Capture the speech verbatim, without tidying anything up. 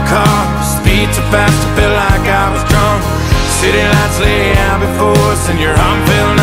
car, speed too fast, I felt like I was drunk. City lights lay out before us and your arm felt